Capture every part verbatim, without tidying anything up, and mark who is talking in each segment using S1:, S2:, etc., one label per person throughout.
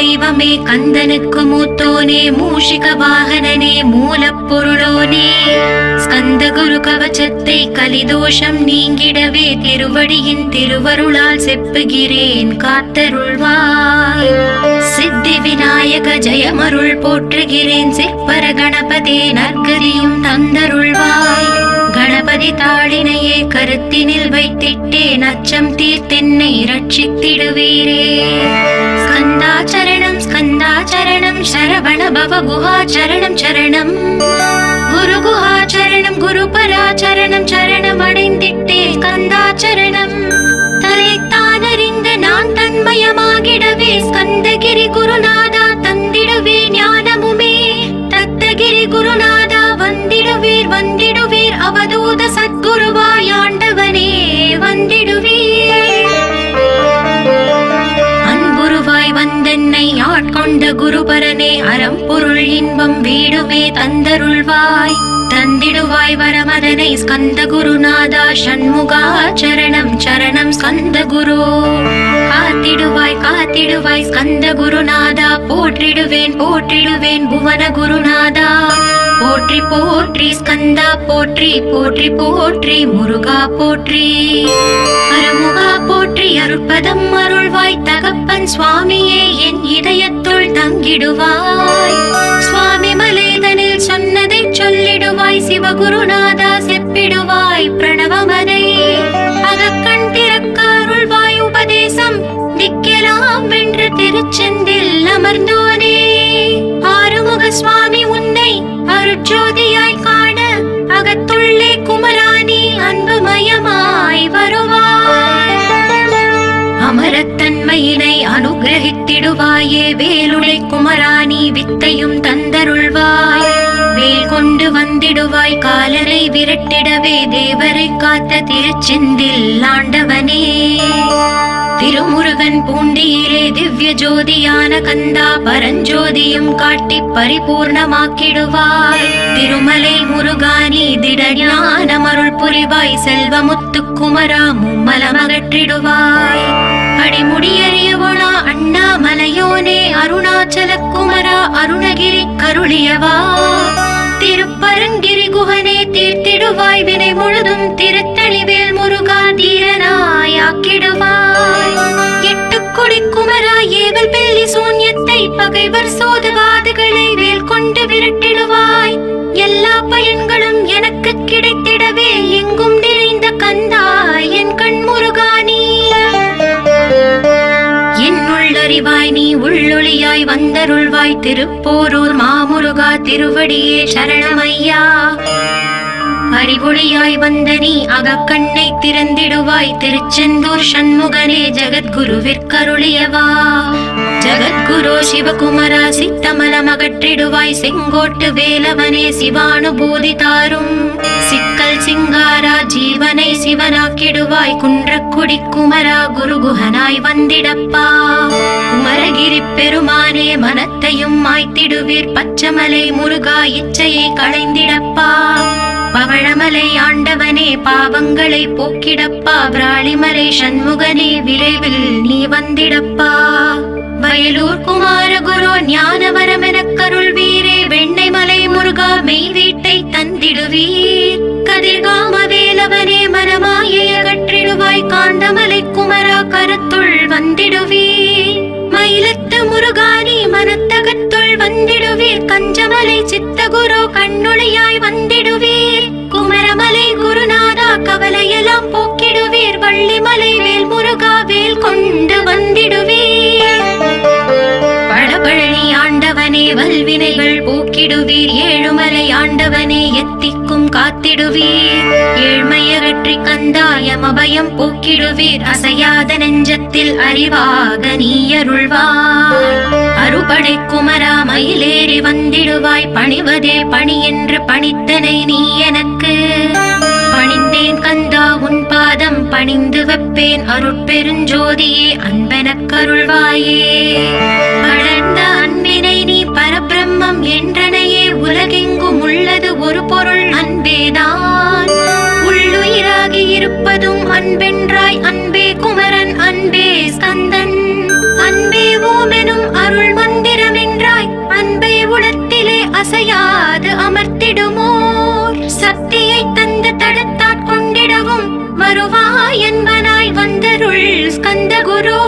S1: தெய்வமே கந்தனுக்கு மூத்தோனே மூஷிக வாகனனே மூலப்பொருளோனே ஸ்கந்த குரு கவச்சத்தை கலிதோஷம் நீங்கிடவே திருவடியின் திருவருளால் செப்புகிறேன் காத்தருள்வாய். சித்தி விநாயக ஜெயமருள் போற்றுகிறேன் சிற்பர கணபதே நற்கதியும் தந்தருள்வாய். கணபதி தாளினையே கருத்தினில் வைத்திட்டேன் அச்சம் தீர்த்தென்னை ரட்சித்திடுவீரே. ஸ்கந்தாச்சரணம் ஸ்கந்தாச்சரணம் சரவண பவ குஹாச்சரணம் சரணம் குரு குஹாச்சரணம் குரு பராச்சரணம் சரணம் அடைந்திட்டேன் ஸ்கந்தாச்சரணம். தலைத்தானறிந்து நான் தன்மயமாகிடவே ஸ்கந்தகிரி குருநாதா தந்திடுவே ஞானமுமே. தத்தகிரி குருநாதா வந்திடுவீர் வந்திடுவீர் அவதூத சத்குருவாய் ஆண்டவனே வந்திடுவீர். அன்புருவாய் வந்தென்னை ஆட்கொண்ட குருபரனே அறம்பொருள் இன்பம் வீடுமே தந்தருள்வாய். தந்திடுவாய் வரமதனை ஸ்கந்த குருநாதா ஷண்முகா சரணம் சரணம் ஸ்கந்த குரு. காத்திடுவாய் காத்திடுவாய் ஸ்கந்த குருநாதா போற்றிடுவேன் போற்றிடுவேன் புவன குருநாதா. போற்றி போற்றி ஸ்கந்தா போற்றி போற்றி போற்றி முருகா போற்றி. அருமுகா போற்றி அருட்பதம் அருள்வாய் தகப்பன் சுவாமியே என் இதயத்துள் தங்கிடுவாய். சுவாமி மலேதனில் சொன்னதை சொல்லிடுவாய் சிவகுருநாதா செப்பிடுவாய் பிரணவமதை. அகக்கண் திறக்க அருள்வாய் உபதேசம் திக்கெல்லாம் வென்று திருச்செந்தில் அமர்ந்தோனே. ஆறுமுக சுவாமி உன்னை அருட்ஜோதியாய் காண அகத்துள்ளே குமராணி அன்புமயமாய் வருவாய். அமரத்தன்மையினை அனுகிரகித்திடுவாயே வேலுடை குமராணி வித்தையும் தந்தருள்வாய். வேல் கொண்டு வந்திடுவாய் காலரை விரட்டிடவே தேவரை காத்த திருச்செந்தில் ஆண்டவனே. திருமுருகன் பூண்டியிலே திவ்ய ஜோதியான கந்தா பரஞ்சோதியும் காட்டி பரிபூர்ணமாக்கிடுவாய். திருமலை முருகானி திடஞானம் அருள் புரிவாய் செல்வமுத்து குமரா மும்மலமகற்றிடுவாய். அடிமுடியறியவளா அண்ணாமலையோனே அருணாச்சல குமரா அருணகிரி கருளியவா. திருப்பரங்கிரி குகனே தீர்த்திடுவாய் வினை முழுதும் திருத்தணிவேல் முருகா தீரனாயாக்கிடுவாய். எட்டுக்குடி குமரா ஏவல் பெல்லி சூன்யத்தை பகைவர் சோதவாதுகளை வேல் கொண்டு விரட்டிடுவாய். எல்லா பயன்களும் எனக்கு கிடைத்திடவே எங்கும் நிறைந்த கந்தா என் கண் முருகானி. என்னுள்ளறிவாய் நீ உள்ளொளியாய் வந்தருள்வாய் திருப்போரூர் மாமுருகா திருவடியே சரணமையா. அறிவொளியாய் வந்த நீ அகக்கண்ணை திறந்திடுவாய் திருச்செந்தூர் சண்முகனே ஜகத்குருவிற்கருளியவா. ஜகத்குரு சிவகுமரா சித்தமலம் அகற்றிடுவாய் செங்கோட்டு வேலவனே சிவானுபூதி தாரும். சிக்கல் சிங்காரா ஜீவனை சிவனாக்கிடுவாய் குன்றக்குடி குமரா குருகுஹனாய் வந்திடப்பா. குமரகிரி பெருமானே மனத்தையும் மாய்த்திடுவீர் பச்சமலை முருகா இச்சையை களைந்திடப்பா. பவழமலை ஆண்டவனே பாவங்களை போக்கிடப்பா. விராளிமலை சண்முகனே விரைவில் நீ வந்திடப்பா. வயலூர் குமார குரு ஞானவரமெனக் கருள்வீரே வெண்ணை மலை முருகா மெய் வீட்டை தந்திடுவீர். கதிர்காம வேலவனே மனமாயை அகற்றிடுவாய் காந்தமலை குமரா கருத்துள் வந்திடுவீர். மயிலத்து முருகானி மனத்தகத்துள் வந்திடுவீர் கஞ்சமலை சித்தகுரு கண்ணுளையாய் வந்திடுவீர். குமரமலை குருநாதா கவலையெல்லாம் போக்கிடுவீர். வள்ளிமலை வேல் முருகா வேல் கொண்டு வந்திடுவீர். பழபழனி ஆண்டவனே வல்வினைகள் போக்கிடுவீர். ஏழுமலை ஆண்டவனே எத்திக்கும் காத்திடுவீர். ஏழ்மையகற்றி கந்தாயமபயம் போக்கிடுவீர். அசையாத நெஞ்சத்தில் அறிவாக நீ அருள்வாய். அறுபடை குமரா மயிலேறி வந்திடுவாய். பணிவதே பணி என்று பணித்தனை நீ எனக்கு. பணிந்தேன் கந்தா உன் பாதம் பணிந்து வைப்பேன் அருட்பெருஞ்சோதியே அன்பெனக் கருள்வாயே. படர்ந்த அன்பினை நீ பரபிரம்மம் என்றனையே உலகெங்கும் உள்ளது ஒரு பொருள் அன்பேதான். உள்ளுயிராகி இருப்பதும் அன்பென்றாய் அன்பே குமரன் அன்பே ஸ்கந்தன் அன்பே ஓமெனும் அருள் என்பனாய் வந்தருள் ஸ்கந்த குரு.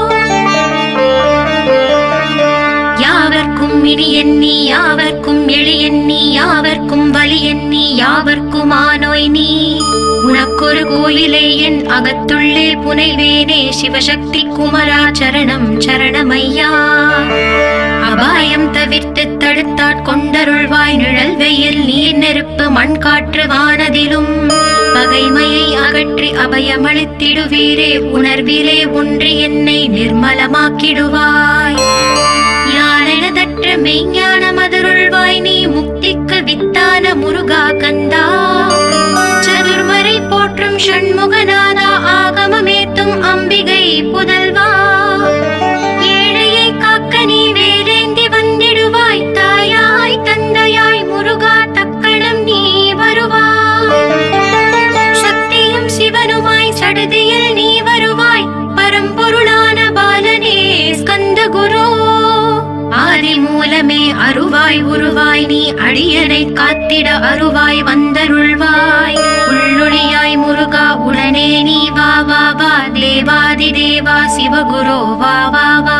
S1: யாவர்க்கும் இனி எண்ணி யாவர்க்கும் எளி எண்ணி யாவர்க்கும் வலி எண்ணி யாவர்க்கும் ஆனோய் நீ. உனக்கொரு கோயிலே என் அகத்துள்ளே புனைவேனே சிவசக்தி குமரா சரணம் சரணமையா. அபாயம் தவிர்த்து தடுத்தாட் கொண்டருள்வாய் நிழல் வெயில் நீர் நெருப்பு மண் காற்று வானதிலும். பகைமையை அகற்றி அபயமளித்திடுவீரே உணர்விலே ஒன்றி என்னை நிர்மலமாக்கிடுவாய். யானெனதற்ற மெய்ஞான மதுருள்வாய் நீ முக்திக்கு வித்தான முருகா கந்தா. சதுர்மறை போற்றும் ஷண்முகநாதா ஆகமமேத்தும் அம்பிகை புதல்வா. ஏழையை காக்க நீ வேலேந்தி வந்திடுவாய் தாயாய் தந்தையாய் முருகா தக்கணம் நீ வருவாய். சக்தியும் சிவனுமாய் சடுதியில் நீ வருவாய் பரம்பொருளான பாலனே ஸ்கந்த குரு. ஆதி மூலமே அருவாய் உருவாய் நீ அடியனை காத்திட அருவாய் வந்தருள்வாய். உள்ளொளியாய் முருகா உடனே நீ வா வா வா தேவாதி தேவா சிவகுரு வா வா வா.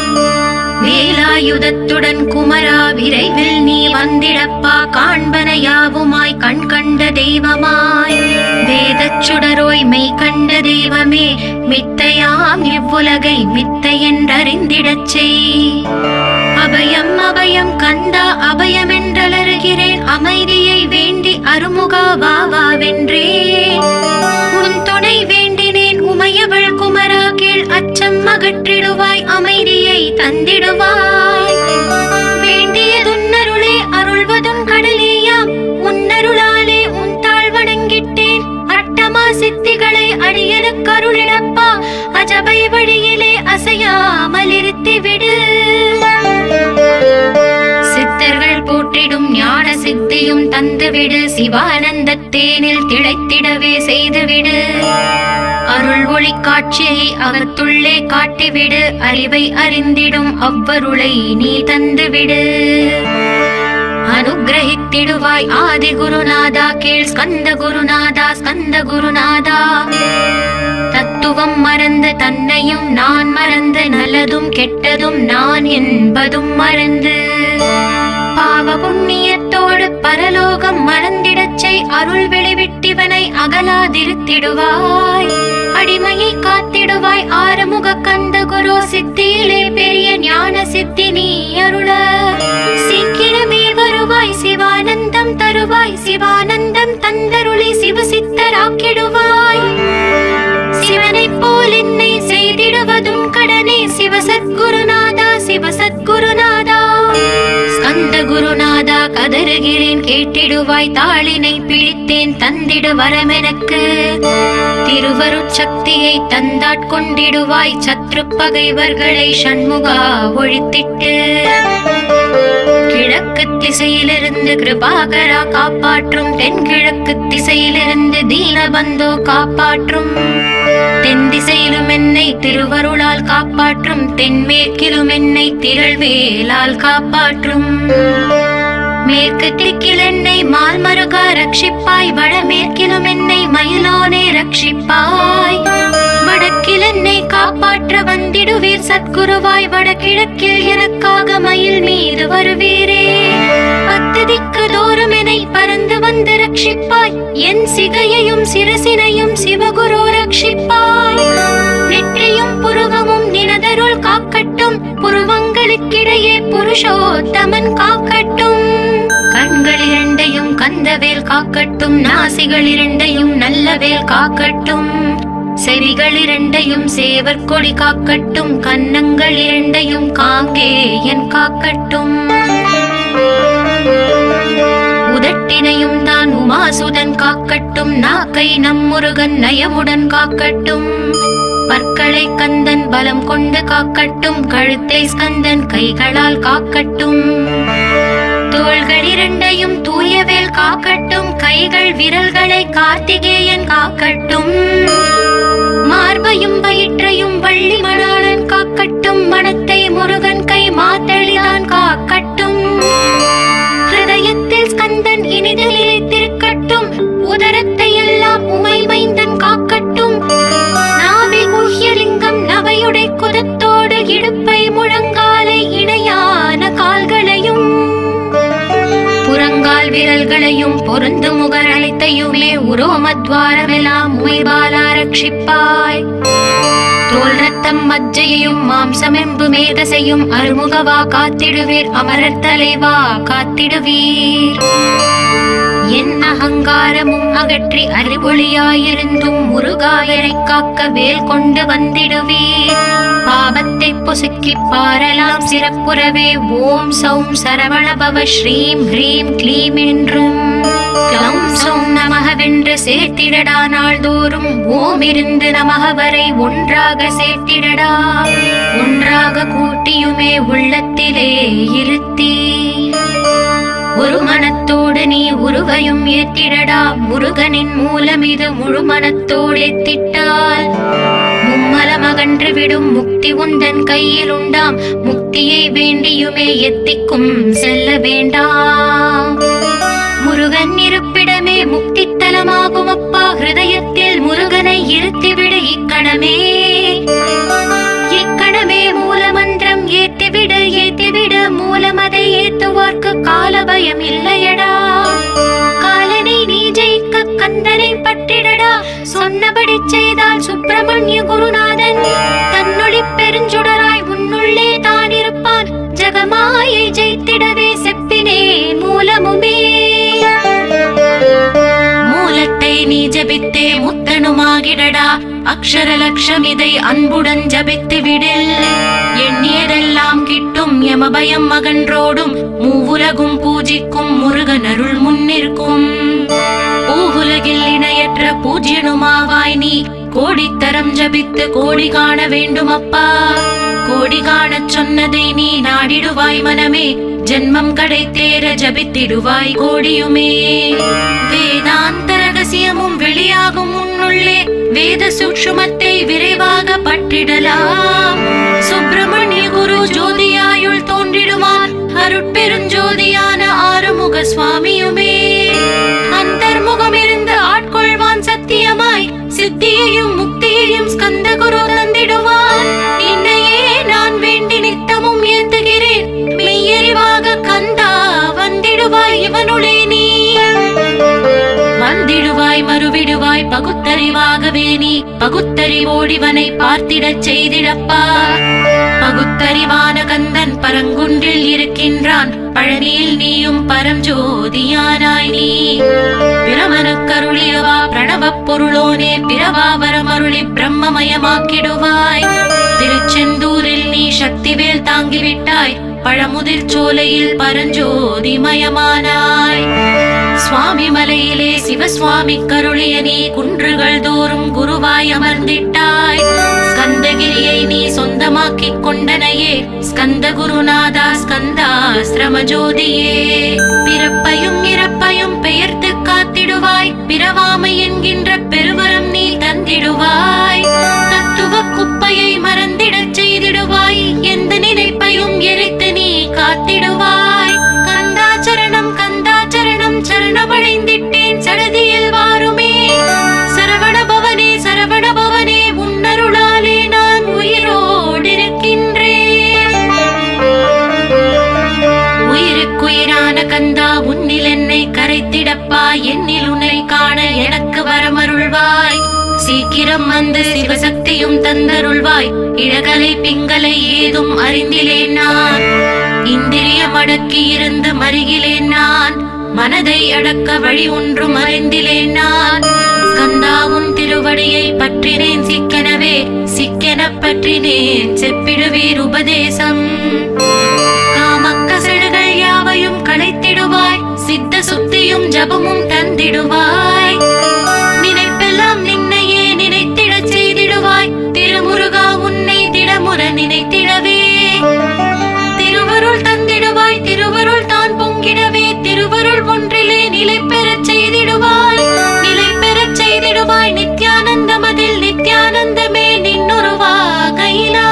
S1: வேலாயுதத்துடன் குமரா விரைவில் நீ வந்திடப்பா காண்பன யாவுமாய் கண் கண்ட தெய்வமாய். வேதச் சுடரோய் மெய் கண்ட தெய்வமே மித்தையாம் இவ்வுலகை மித்தை என்றறிந்திடச் செய். அபயம் அபயம் கந்தா அபயம் என்றலறுகிறேன் அமைதியை வேண்டி அருமுகா வா வா வென்றேன். உன் துணை வேண்டினேன் உமையவள் குமரா கீழ் அச்சம் அகற்றிடுவாய் அமைதியை தந்திடுவாய். வேண்டியதுன்னருளே அருள்வதும் கடலேயாம் உன்னருளாலே உன் தாழ் வணங்கிட்டேன். அட்டமா சித்திகளை அடியனுக்கு அருளிடப்பா அஜபை வழியிலே அசையாமல் இருத்திவிடு. சித்தர்கள் போற்றிடும் ஞான சித்தியும் தந்துவிடு சிவானந்த தேனில் திளைத்திடவே செய்துவிடு. அருள் ஒளி காட்சியை அகத்துள்ளே காட்டிவிடு அறிவை அறிந்திடும் அவ்வருளை நீ தந்துவிடு. அனுகிரகித்திடுவாய் ஆதி குருநாதா கீழ் ஸ்கந்த குருநாதா ஸ்கந்த குருநாதா. தத்துவம் மறந்து தன்னையும் நான் மறந்து நல்லதும் கெட்டதும் நான் என்பதும் மறந்து பாவ புண்ணியத்தோடு பரலோகம் மறந்திடச் செய் அருள் வெளிவிட்டிவனை அகலாதிருத்திடுவாய். அடிமையை காத்திடுவாய் ஆறுமுக கந்த குரு சித்தியிலே பெரிய ஞான சித்தி நீ அருள. சீக்கிரமே வருவாய் சிவானந்தம் தருவாய் சிவானந்தம் தந்தருளி சிவசித்தராக்கிடுவாய். சிவனை போல் என்னை செய்திடுவதும் கடனே சிவசத்குருநாதா சிவசத்குருநாதா. ஸ்கந்த குருநாதா கதறுகிறேன் கேட்டிடுவாய் தாளினை பிடித்தேன் தந்திடு வரமெனக்கு. திருவருட்சக்தியை தந்தாட்கொண்டிடுவாய் சத்ரு பகைவர்களை ஷண்முகா ஒழித்திட்டு. கிழக்கு திசையிலிருந்து கிருபாகரா காப்பாற்றும் தென்கிழக்கு திசையிலிருந்து தீனபந்தோ காப்பாற்றும். தென் திசையிலும் என்னை திருவருளால் காப்பாற்றும் தென்மேற்கிலும் என்னை திரள்வேலால் காப்பாற்றும். மேற்கு திக்கில் என்னை மால்மருகா ரட்சிப்பாய் வடமேற்கிலும் என்னை மயிலோனே ரட்சிப்பாய். வடக்கில் என்னை காப்பாற்ற வந்திடுவீர் சத்குருவாய் வடகிழக்கில் எனக்காக மயில் மீது வருவீரே. பத்து திக்கு தோறும் என்னை பறந்து வந்து ரட்சிப்பாய் என் சிகையையும் சிரசினையும் சிவகுரு ரட்சிப்பாய். நெற்றியும் புருவமும் நினதருள் காக்கட்டும் புருவங்களுக்கிடையே புருஷோத்தமன் காக்கட்டும். கண்கள் இரண்டையும் கந்தவேல் காக்கட்டும் நாசிகள் இரண்டையும் நல்லவேல் காக்கட்டும். செவிகள் இரண்டையும் சேவர் கொடி காக்கட்டும் கன்னங்கள் இரண்டையும் காங்கேயன் காக்கட்டும். உதட்டினையும் தான் உமாசுதன் காக்கட்டும் நாக்கை நம் முருகன் நயமுடன் காக்கட்டும். பற்களை கந்தன் பலம் கொண்டு காக்கட்டும் கழுத்தை ஸ்கந்தன் கைகளால் காக்கட்டும். தோள்கள் இரண்டையும் தூயவேல் காக்கட்டும் கைகள் விரல்களை கார்த்திகேயன் காக்கட்டும். மார்பையும் வயிற்றையும் வள்ளி மணாளன் காக்கட்டும் மனத்தை முருகன் கை மாத்தளிதான் காக்கட்டும். ஹிருதயத்தில் ஸ்கந்தன் இனிதில் நிலைத்திருக்கட்டும் உதரத்தை எல்லாம் உமை மைந்தன் காக்கட்டும். பொருந்து முகர் அழைத்தையுமே உரோமத்வாரமெல்லாம் உமைபாலா ரட்சிப்பாய். தோல் ரத்தம் மஜ்ஜையையும் மாம்சமெம்பு மேதசையும் அருமுகவா காத்திடுவீர், அமரர் தலைவா காத்திடுவீர். என் அகங்காரமும் அகற்றி அறிவொளியாயிருந்தும் முருகாயரை காக்க வேல் கொண்டு வந்திடுவீர். பாபத்தை பொசுக்கி பாரலாம் சிறப்புறவே ஓம் சௌம் சரவணபவ ஸ்ரீம் ஹ்ரீம் க்ளீம் என்றும் க்ளௌம் சௌம் நமகவென்று சேர்த்திடடா. நாள்தோறும் ஓம் இருந்து நமக வரை ஒன்றாக சேர்த்திடடா. ஒன்றாக கூட்டியுமே உள்ளத்திலே இருத்தி ஒரு மனத்தோடு நீ உருவையும் ஏத்திடடா. முருகனின் மூலம் இது முழு மனத்தோடு ஏத்திட்டால் மும்மலமகன்று விடும் முக்தி உந்தன் கையில் உண்டாம். முக்தியை வேண்டியுமே எத்திக்கும் செல்ல வேண்டாம். முருகன் இருப்பிடமே முக்தி தலமாகும் அப்பா. ஹிருதயத்தில் முருகனை இருத்திவிடு இக்கணமே. இக்கணமே மூலமந்திரம் ஏத்திவிடு ஏத்திவிடு. மூலமதை ஏத்துவார்க்கு கால பயம் இல்லையடா. காலனை நீ ஜெயிக்க கந்தனை பற்றிடடா. சொன்னபடி செய்தால் சுப்பிரமணிய குருநாதன் தன்னொளி பெருஞ்சுடராய் உன்னுள்ளே தான் இருப்பான். ஜகமாயை ஜெயித்திடவே செப்பினே மூலமுமே. மூலத்தை நீ ஜபித்தே முத்தனுமாகிடடா. அக்ஷர லட்சம் இதை அன்புடன் ஜபித்து விடில். எண்ணியதெல்லாம் கிட்டும் யமபயம் மகன்றோடும். மூவுலகும் பூஜிக்கும் முருகன் அருள் முன்னிற்கும். பூவுலகில் இணையற்ற பூஜ்யனுமாவாய் நீ. கோடித்தரம் ஜபித்து கோடி காண வேண்டும் அப்பா. கோடி காணச் சொன்னதை நீ நாடிடுவாய் மனமே. ஜென்மம் கடை தேர ஜபித்திடுவாய் கோடியுமே. வேதாந்த ரகசியமும் வெளியாகும் உன்னுள்ளே. வேத சூக்ஷ்மத்தை விரைவாக பற்றிடலாம். சுப்பிரமணிய குரு ஜோதியாயுள் தோன்றிடுவார். அருட்பெருஞ்சோதியான ஆறுமுக சுவாமியுமே. அந்தர்முகம் இருந்து ஆட்கொள்வான் சத்தியமாய். சித்தியையும் முக்தியையும் ஸ்கந்த குரு தந்திடுவான். இன்னையே நான் வேண்டி நித்தமும் ஏந்துகிறேன். மெய்யறிவாக கந்தா வந்திடுவாய் இவனுளே நீ. வந்திடுவாய் மறுவிடுவாய் பகுத்தறிவாகவே நீ. பகுத்தறிவோடிவனை பார்த்திடச் செய்திடப்பா. பகுத்தறிவான கந்தன் பரங்குன்றில் இருக்கின்றான். பழனியில் நீயும் பரஞ்சோதியானாய் நீ. பிரமனுக்கருளியவா பிரணவ பொருளோனே. பிரவாவரமருளி பிரம்மமயமாக்கிடுவாய். திருச்செந்தூரில் நீ சக்திவேல் தாங்கிவிட்டாய். பழமுதிர் சோலையில் பரஞ்சோதிமயமானாய். சுவாமி மலையிலே சிவசுவாமி கருளிய நீ. குன்றுகள் தோறும் குருவாய் அமர்ந்திட்டாய். ஸ்கந்தகிரியை நீ சொந்தமாக்கிக் கொண்டனையே. ஸ்கந்த குருநாதா ஸ்கந்தாஸ்ரம ஜோதியே. பிறப்பையும் இறப்பையும் பெயர்த்து காத்திடுவாய். பிறவாமை என்கின்ற பெருவரம் நீ தந்திடுவாய். தத்துவ குப்பையை மறந்திடச் செய்திடுவாய். எந்த நினைப்பையும் எரித்து நீ காத்திடுவாய். கந்தாச்சரணம் கந்தாச்சரணம் சரணமடைந்திட்டேன் சடதியில் வாருமே. சரவண பவனே சரவண பவனே உன்னருளாலே நான் உயிரோடிருக்கின்றேன். உயிருக்குயிரான கந்தா உன்னில் என்னை கரைத்திடப்பா. என்னில் உன்னை காண எனக்கு வரமருள்வாய். சீக்கிரம் வந்து சிவசக்தியும் தந்தருள்வாய். இழகலை பிங்களை ஏதும் அறிந்திலேன் நான். இந்திரியம் அடக்கி இருந்து மருகிலேன் நான். மனதை அடக்க வழி ஒன்றும் அறிந்திலேன் நான். ஸ்கந்தாவும் திருவடியை பற்றினேன் சிக்கெனவே. சிக்கென பற்றினேன் செப்பிடுவீர் உபதேசம். காமக்கசடுகள் யாவையும் களைத்திடுவாய். சித்த சுத்தியும் ஜபமும் தந்திடுவாய். நினைப்பெல்லாம் நின்னையே நினைத்திடச் செய்திடுவாய். திருமுருகா உன்னை திடமுற நினைத்திடவே. திருவருள் தந்திடுவாய். திருவருள் தான் பொங்கிடவே. திருவருள் ஒன்றிலே நிலை பெறச் செய்திடுவாய். நிலை பெறச் செய்திடுவாய். நித்யானந்தமதில் நித்யானந்தமே நின்னுருவாகையிலா.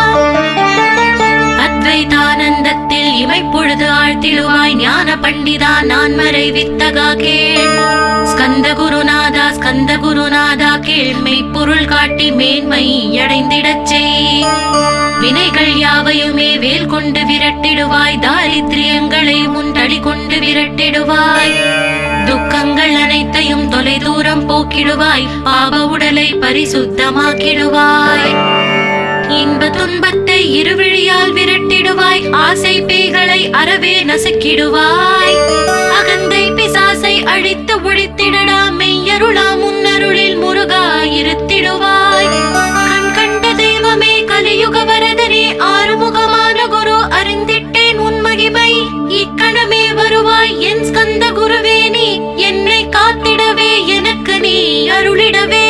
S1: அத்வைதானந்தத்தில் இமைப்பொழுது ஆழ்த்திடுவாய். ஞான பண்டிதா நான் மறை வித்தகா கேள். ஸ்கந்த குருநாதா ஸ்கந்த குருநாதா கேள். மெய்ப்பொருள் காட்டி மேன்மை அடைந்திடச் செய். வினைகள் யாவையுமே வேல் கொண்டு விரட்டிடுவாய். தாரித்ரியங்களை முன் தடி கொண்டு விரட்டிடுவாய். துக்கங்கள் அனைத்தையும் தொலை தூரம் போக்கிடுவாய், பாவ உடலை பரிசுத்தமாக்கிடுவாய். இன்ப துன்பத்தை இருவிழியால் விரட்டிடுவாய், ஆசை பேய்களை அறவே நசுக்கிடுவாய். அகந்தை பிசாசை அழித்து ஒழித்திடடா, மெய்யருளா முன்னருளில் முருகா இருத்திடுவாய். கண் கண்ட தெய்வமே கலியுக வரதனே, ஆறுமுகமான குரு அறிந்திட்டேன் உன் மகிமை. இக்கணமே வருவாய் என் ஸ்கந்த குருவே, நீ என்னை காத்திடவே எனக்கு நீ அருளிடவே.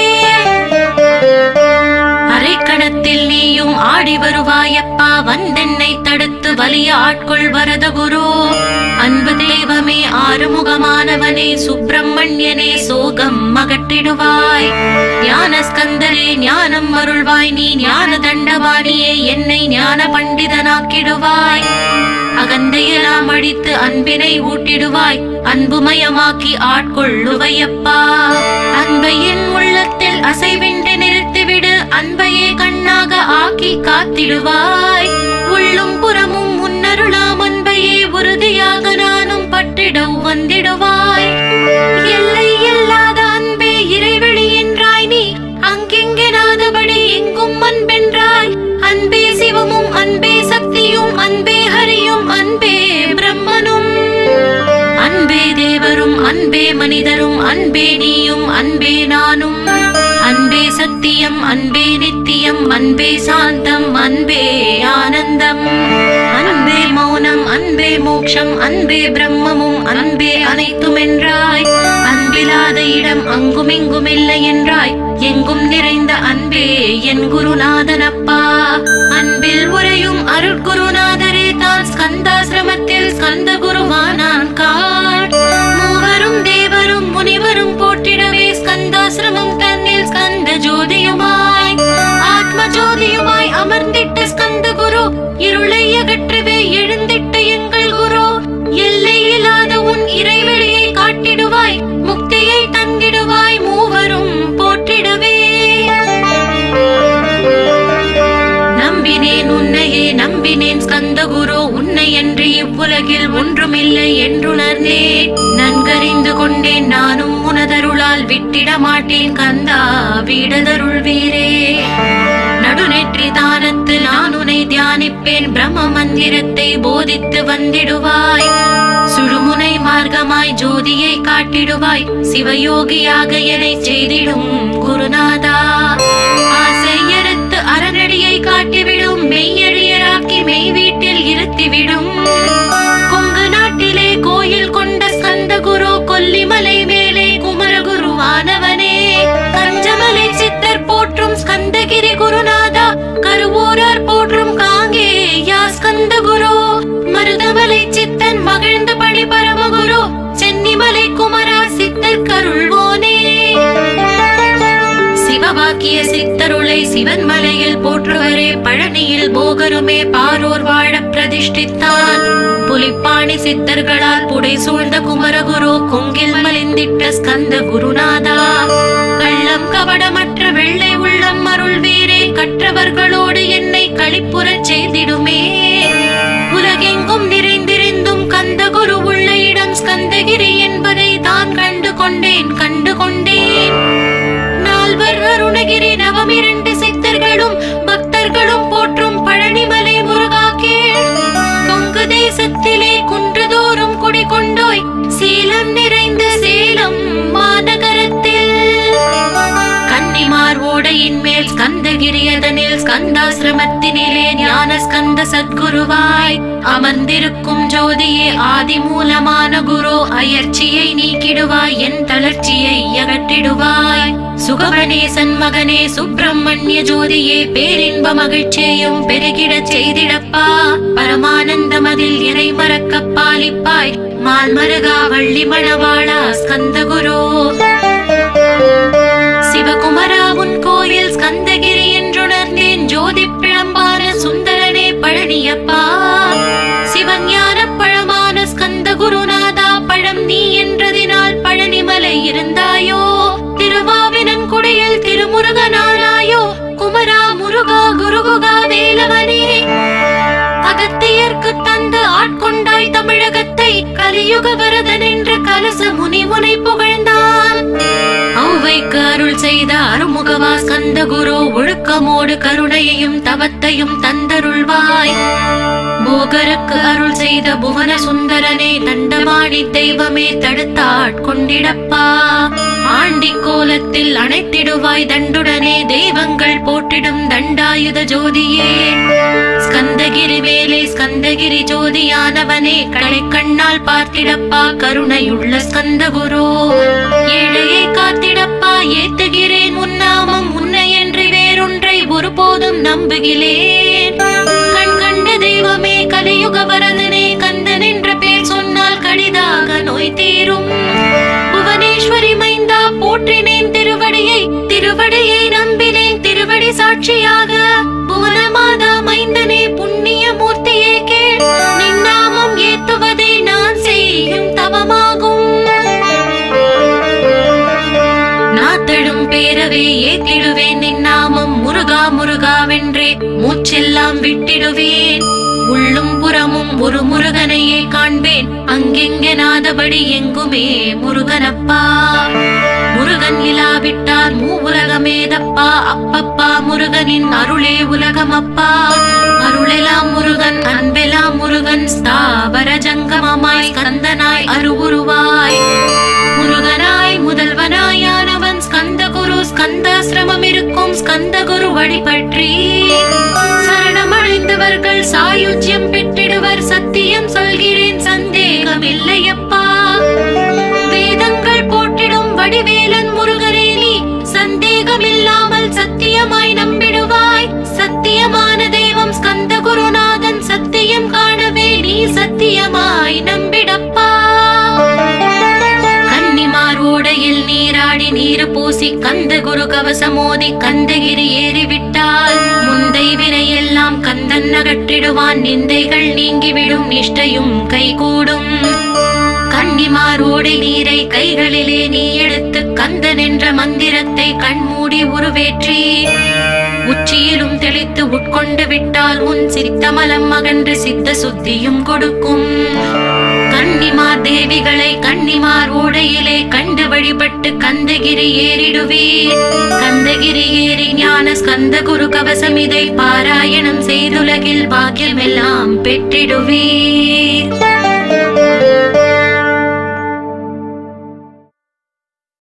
S1: அரைக்கணத்தில் நீயும் ஆடி வருவாயப்பா, வந்தென்னை தடுத்து வலிய ஆட்கொள் வரத குரு. அன்பு தெய்வமே ஆறுமுகமானவனே, சுப்பிரமணியனே சோகம் அகற்றிடுவாய். ஞான ஸ்கந்தரே ஞானம் அருள்வாய், நீ ஞான தண்டவாணியே என்னை ஞான பண்டிதனாக்கிடுவாய். அகந்தையெல்லாம் அழித்து அன்பினை ஊட்டிடுவாய், அன்புமயமாக்கி ஆட்கொள்ளுவையப்பா. அன்பையின் உள்ளத்தில் அசைவின்றி நிறுத்திவிடு, அன்பையே கண்ணாக ஆக்கி காத்திடுவாய். உள்ளும் புறமும் முன்னருளாம் அன்பையே உறுதியாக நானும் பற்றிட வந்திடுவாய். எல்லை இல்லாத அன்பே இறைவெளி என்றாய், நீ அங்கெங்கே நாதபடி எங்கும் அன்பென்றாய். அன்பே சிவமும் அன்பே சக்தியும் அன்பே ஹரியும் அன்பே பிரம்மனும். அன்பே தேவரும் அன்பே மனிதரும் அன்பே நீயும் அன்பே நானும். அன்பே சத்தியம் அன்பே நித்தியம் அன்பே சாந்தம் அன்பே ஆனந்தம். அன்பே மௌனம் அன்பே மோட்சம் அன்பே பிரம்மமும் அன்பே அனைத்தும் என்றாய். அன்பிலாத இடம் அங்கும் எங்கும் இல்லை என்றாய், எங்கும் நிறைந்த அன்பே என் குருநாதனப்பா. அன்பில் உரையும் அருட்குருநாதரே தான் ஸ்கந்தாசிரமத்தில் ஸ்கந்த குருவானான் காட். மூவரும் தேவரும் முனிவரும் போற்றிடவே ஸ்கந்தாசிரமம் தன்னில் ஸ்கந்த ஜோதியுமாய் ஆத்ம ஜோதியுமாய் அமர்ந்திட்ட ஸ்கந்த குரு, இருளை அகற்றவே எழுந்திட்ட எங்கள் குரு. எல்லையில்லாத உன் இறைவெளியை காட்டிடுவாய், முக்தியை தந்திடுவாய், மூவரும் போற்றிடவே. நம்பினேன் உன்னையே நம்பினேன் ஸ்கந்த குரு, உன்னை என்று இவ்வுலகில் ஒன்றுமில்லை என்றுணர்ந்தேன். நன்கறிந்து கொண்டேன் நானும் உனதருளால் விட்டிட மாட்டேன் கந்தா வீடதருள் வீரே. நடுநெற்றி தானத்து நான் உன்னை தியானிப்பேன், பிரம்ம மந்திரத்தை போதித்து வந்திடுவாய். சுழுமுனை மார்க்கமாய் ஜோதியை காட்டிடுவாய், சிவயோகியாக என்னை செய்திடும் குருநாதா. ஆசையறுத்து அறநடியை காட்டிவிடும், மெய்யழியராக்கி மெய் வீட்டில் இருத்திவிடும். கொங்கு நாட்டிலே கோயில் கொண்ட ஸ்கந்த குரு, கொல்லிமலை மேலே குமரகுருவானவனே. கஞ்சமலை சித்தர் போற்றும் ஸ்கந்தகிரி குருநாதா, கருவூரார் போற்றும் காங்கேயா ஸ்கந்த குரு. மருதமலை சித்தன் மகிழ்ந்து பணி பரமகுரு, சென்னிமலை குமரா சித்தர் கருள்வோனே. சிவவாக்கிய சித்தருளை சிவன் மலையில் போற்றுவரே, பழனியில் போகருமே பாரோர் வாழ பிரதிஷ்டித்தான். புலிப்பாணி சித்தர்களால் புடை சூழ்ந்த குமரகுரு, கொங்கில் மலிந்திட்ட ஸ்கந்த குருநாதா. கள்ளம் கவடமற்ற வெள்ளை உள்ளம் அருள் வீரே, கற்றவர்களோடு என்னை களிப்புறச் செய்திடுமே. உலகெங்கும் நிறைந்திருந்தும் கந்த குரு உள்ள இடம் ஸ்கந்தகிரி என்பதை தான் கண்டு கொண்டேன் கண்டு கொண்டேன். நால்வர் அருணகிரி நவமிரண்டு சித்தர்களும் பக்தர்களும் போற்றும் பழனிமலை முருகா கேள். கொங்கு தேசத்திலே குன்றுதோறும் குடிகொண்டோய், சீலம் நிறைந்த சேலம் மாநகரத்தில். கன்னிமார் ஓடையின் மேல் ஸ்கந்தகிரி, அதனில் ஸ்கந்தாசிரமத்தினிலே ஞான ஸ்கந்த சத்குருவாய் அமர்ந்திருக்கும் ஜோதியே ஆதி மூலமான குரு. அயற்சியை நீக்கிடுவாய், என் தளர்ச்சியை அகற்றிடுவாய். சுகவனேசன் மகனே சுப்பிரமணிய ஜோதியே, பேரின்ப மகிழ்ச்சியையும் பெருகிடச் செய்திடப்பா. பரமானந்தம் அதில் இறை மறக்க பாலிப்பாய், மால் மருகா வள்ளி மணவாளா ஸ்கந்த குரு. சிவகுமரா உன் கோயில் ஸ்கந்தகிரி என்றுணர்ந்தேன், ஜோதி பிழம்பான சுந்தரனே பழனியப்பா. சிவஞான பழமான ஸ்கந்த குருநாதா, பழம் நீ என்றதினால் பழனிமலை இருந்தாயோ. திருவாவினன் குடியில் திருமுருகனானாயோ, குமரா முருகா குருகுகா வேலவனே. அகத்தியர்க்கு தந்து ஆட்கொண்டாய் தமிழகத்தை, கலியுக வரதன் என்று கலச முனி முனை ஸ்கந்தகுரு ஒழுக்கமோடு கருணையையும் தவத்தையும் தந்தருள்வாய். போகருக்கு அருள் செய்த புவன சுந்தரனே தண்டமாணி தெய்வமே தடுத்தாட்கொண்டிடப்பா. ஆண்டி கோலத்தில் அணைத்திடுவாய் தண்டுடனே தெய்வங்கள் போற்றிடும் தண்டாயுத ஜோதியே. ஸ்கந்தகிரி வேலே ஸ்கந்தகிரி ஜோதியானவனே கடை கண்ணால் பார்த்திடப்பா கருணையுள்ள ஸ்கந்தகுரு. ஏழையை காத்திடப்பா ஏத்துகிறேன் உன்னாமம் உன்னை என்று வேறொன்றை ஒருபோதும் நம்புகிறேன். கண் கண்ட தெய்வமே கலியுக வரதனே கந்தன் என்ற பேர் சொன்னால் கடிதாக நோய் தீரும். புவனேஸ்வரி மைந்தா போற்றினேன் திருவடியை திருவடியை நம்பினேன் திருவடி சாட்சியாக. புவனமாதா மைந்தனே புண்ணிய மூர்த்தியே கேள் நின்னாமம் ஏத்துவதே நான் செய்யும் தவமாகும். நாத்தடும் பேரவே ஏத்திடுவேன் நின்னாமம் முருகா முருகாவென்றே மூச்செல்லாம் விட்டிடுவேன். உள்ளும் புறமும் ஒரு முருகனையே காண்பேன் அங்கெங்கெனாதபடி எங்குமே முருகனப்பா. முருகன் இலாவிட்டால் மூ உலகமேதப்பா. அப்பப்பா முருகனின் அருளே உலகமப்பா. அருளெல்லாம் முருகன் அன்பெல்லாம் முருகன் ஸ்தாவர ஜங்கமமாய் ஸ்கந்தனாய் அருவுருவாய். முருகனாய் முதல்வனாயானவன் ஸ்கந்தகுரு. ஸ்கந்தாசிரமம் இருக்கும் ஸ்கந்தகுரு வழிபற்றி சரணமடைந்தவர்கள் சாயுஜ்யம் பெற்றிடுவர். சத்தியம் சொல்கிறேன் சந்தேகம் இல்லையப்பா. வேதங்கள் போற்றிடும் வடிவேலன் முருகனே நீ சந்தேகம் இல்லாமல் சத்தியமாய் நம்பிடுவாய். சத்தியமான தெய்வம் ஸ்கந்தகுருநாதன் சத்தியம் காணவே நீ சத்தியமாய் நம்பிடப்பா. கன்னிமார் ஓடையில் நீராடி நீரு பூசி கந்தகுரு கவசமோதி கந்தகிரி ஏறிவிட்டால் முந்தை வினையெல்லாம் கந்தன் அகற்றிடுவான். நிந்தைகள் நீங்கிவிடும் நிஷ்டையும் கைகூடும். கன்னிமாரோடை நீரை கைகளிலே நீ எடுத்து கந்தன் என்ற மந்திரத்தை கண்மூடி உருவேற்றி உச்சியிலும் தெளித்து உட்கொண்டு விட்டால் உன் சித்தமலம் அகன்று சித்த சுத்தியும் கொடுக்கும். கன்னிமார் தேவிகளை கன்னிமார் ஓடையிலே கண்டு வழிபட்டு கந்தகிரி ஏறிடுவீர். கந்தகிரி ஏறி ஞான ஸ்கந்தகுரு கவசம் இதை பாராயணம் செய்துலகில் பாக்கியமெல்லாம் பெற்றிடுவீர்.